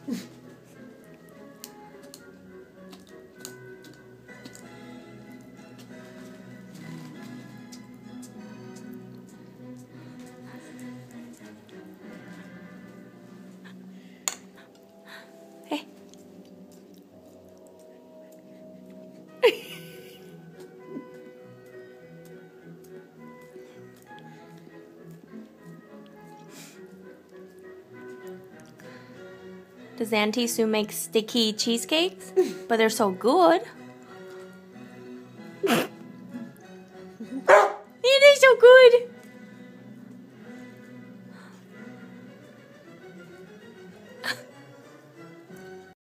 Hey. Does Auntie Sue make sticky cheesecakes? But they're so good. It is so good.